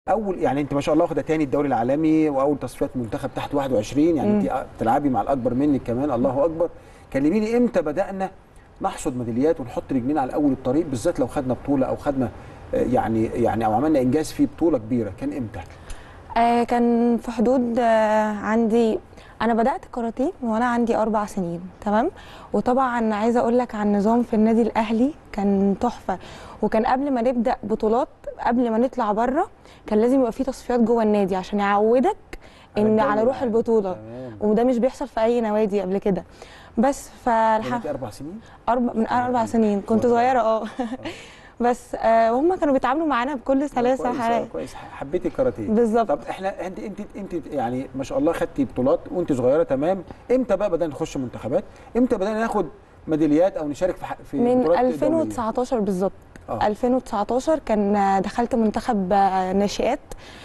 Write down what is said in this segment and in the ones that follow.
اول يعني انت ما شاء الله واخده تاني الدوري العالمي واول تصفيات منتخب تحت 21، يعني انت بتلعبي مع الاكبر منك كمان، الله اكبر. كلميني امتى بدانا نحصد ميداليات ونحط رجلينا على اول الطريق، بالذات لو خدنا بطوله او خدنا يعني او عملنا انجاز في بطوله كبيره، كان امتى؟ كان في حدود عندي، انا بدات كاراتيه وانا عندي 4 سنين. تمام. وطبعا عايزه اقول لك عن نظام في النادي الاهلي كان تحفه، وكان قبل ما نبدا بطولات، قبل ما نطلع بره، كان لازم يبقى في تصفيات جوه النادي عشان يعودك ان على روح البطوله. تمام. وده مش بيحصل في اي نوادي قبل كده. بس كانت 4 سنين؟ من 4 سنين كنت صغيره. بس وهم كانوا بيتعاملوا معانا بكل سلاسه وحلاوه. كويس، حبيتي الكاراتيه. بالظبط. طب احنا انت يعني ما شاء الله خدتي بطولات وانت صغيره، تمام. امتى بقى بدانا نخش منتخبات؟ امتى بدانا ناخد ميداليات او نشارك في من بطولات 2019 بالظبط. 2019 كان دخلت منتخب ناشئات.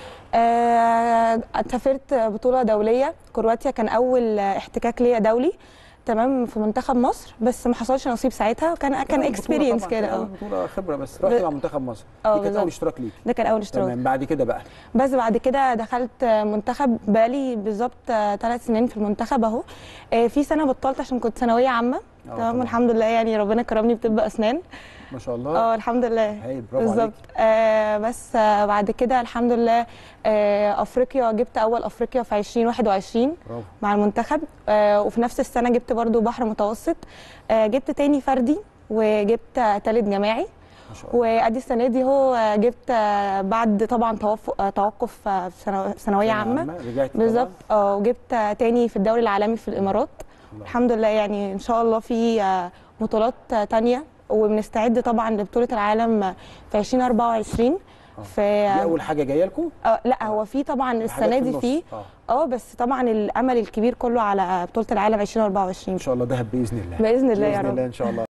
سافرت بطوله دوليه كرواتيا، كان اول احتكاك ليا دولي. تمام. في منتخب مصر، بس ما حصلش نصيب ساعتها، كان اكسبيرينس كده. بطوله خبره، بس رحتي مع منتخب مصر. دي كانت اول اشتراك ليكي؟ ده كان اول اشتراك. تمام. بعد كده بقى؟ بس بعد كده دخلت منتخب، بقالي بالظبط 3 سنين في المنتخب اهو. في سنه بطلت عشان كنت ثانويه عامه. تمام. والحمد لله يعني ربنا كرمني بطب اسنان. ما شاء الله. الحمد لله. هايل، برافو عليك. بالظبط. بس بعد كده الحمد لله افريقيا، جبت اول افريقيا في 2021 برافو. مع المنتخب. وفي نفس السنه جبت برضو بحر متوسط. جبت تاني فردي، وجبت تالت جماعي. ما شاء الله. وادي السنه دي هو جبت بعد طبعا توقف في ثانويه عامه. رجعت بالظبط. وجبت تاني في الدوري العالمي في الامارات. الحمد لله يعني ان شاء الله في بطولات تانيه، وبنستعد طبعا لبطوله العالم في 2024. دي اول حاجه جايه لكم؟ لا، هو في طبعا السنه دي في بس طبعا الامل الكبير كله على بطوله العالم 2024 ان شاء الله. دهب باذن الله. باذن الله يا رب. باذن الله ان شاء الله.